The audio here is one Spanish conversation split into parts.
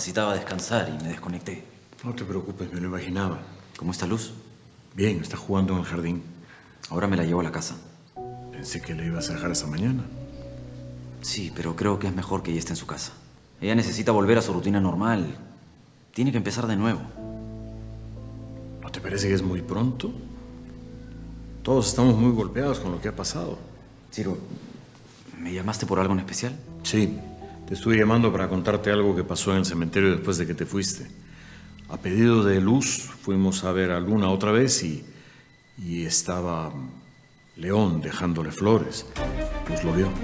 necesitaba descansar y me desconecté. No te preocupes, me lo imaginaba. ¿Cómo está Luz? Bien, está jugando en el jardín. Ahora me la llevo a la casa. Pensé que le ibas a dejar esa mañana. Sí, pero creo que es mejor que ella esté en su casa. Ella necesita volver a su rutina normal. Tiene que empezar de nuevo. ¿No te parece que es muy pronto? Todos estamos muy golpeados con lo que ha pasado. Ciro, ¿me llamaste por algo en especial? Sí, te estuve llamando para contarte algo que pasó en el cementerio después de que te fuiste. A pedido de Luz, fuimos a ver a Luna otra vez y estaba León dejándole flores. Luz lo vio.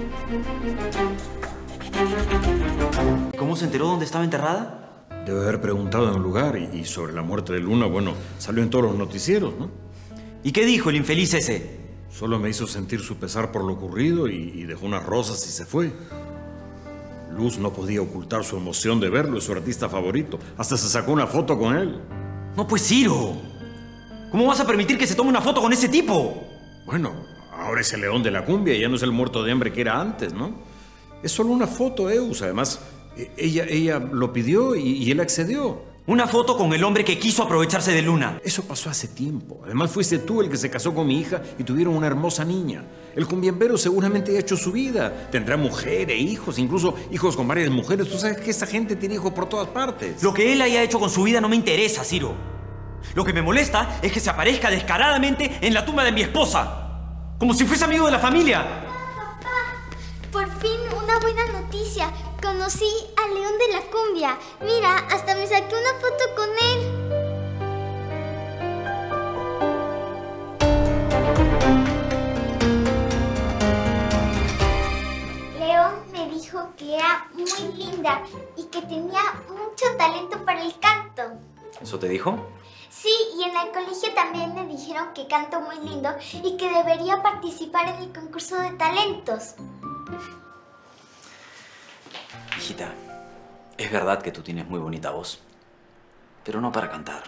¿Cómo se enteró dónde estaba enterrada? Debe haber preguntado en el lugar y sobre la muerte de Luna, bueno, salió en todos los noticieros, ¿no? ¿Y qué dijo el infeliz ese? Solo me hizo sentir su pesar por lo ocurrido y dejó unas rosas y se fue. Luz no podía ocultar su emoción de verlo, es su artista favorito. Hasta se sacó una foto con él. No, pues Ciro. ¿Cómo vas a permitir que se tome una foto con ese tipo? Bueno, ahora es el león de la cumbia, ya no es el muerto de hambre que era antes, ¿no? Es solo una foto, Eus. Además, ella lo pidió y él accedió. Una foto con el hombre que quiso aprovecharse de Luna. Eso pasó hace tiempo. Además, fuiste tú el que se casó con mi hija y tuvieron una hermosa niña. El cumbiambero seguramente ha hecho su vida. Tendrá mujer e hijos, incluso hijos con varias mujeres. Tú sabes que esa gente tiene hijos por todas partes. Lo que él haya hecho con su vida no me interesa, Ciro. Lo que me molesta es que se aparezca descaradamente en la tumba de mi esposa. Como si fuese amigo de la familia. Papá, por fin una buena noticia. Conocí al León de la Cumbia. Mira, hasta me saqué una foto con él. León me dijo que era muy linda y que tenía mucho talento para el canto. ¿Eso te dijo? Sí, y en el colegio también me dijeron que canto muy lindo y que debería participar en el concurso de talentos. Hijita, es verdad que tú tienes muy bonita voz, pero no para cantar.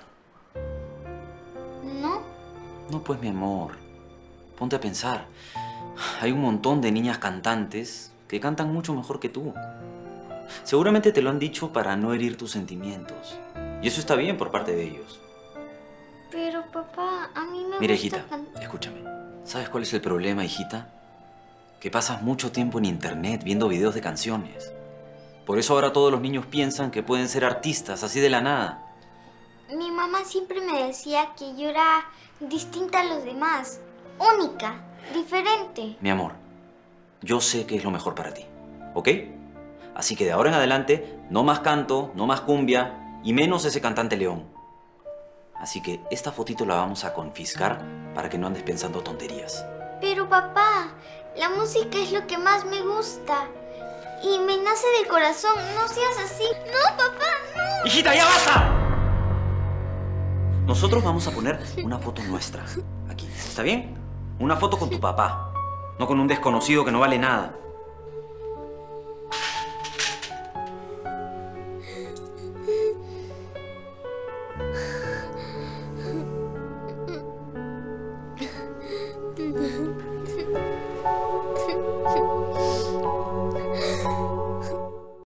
¿No? No, pues, mi amor. Ponte a pensar. Hay un montón de niñas cantantes que cantan mucho mejor que tú. Seguramente te lo han dicho para no herir tus sentimientos. Y eso está bien por parte de ellos. Pero, papá, a mí me Mira, gusta hijita, cantar. escúchame. ¿Sabes cuál es el problema, hijita? Que pasas mucho tiempo en internet viendo videos de canciones. Por eso ahora todos los niños piensan que pueden ser artistas así de la nada. Mi mamá siempre me decía que yo era distinta a los demás. Única, diferente. Mi amor, yo sé que es lo mejor para ti, ¿ok? Así que de ahora en adelante, no más canto, no más cumbia y menos ese cantante León. Así que esta fotito la vamos a confiscar para que no andes pensando tonterías. Pero, papá, la música es lo que más me gusta. Y me nace del corazón. No seas así. No, papá, no. ¡Hijita, ya basta! Nosotros vamos a poner una foto nuestra aquí, ¿está bien? Una foto con tu papá, no con un desconocido que no vale nada.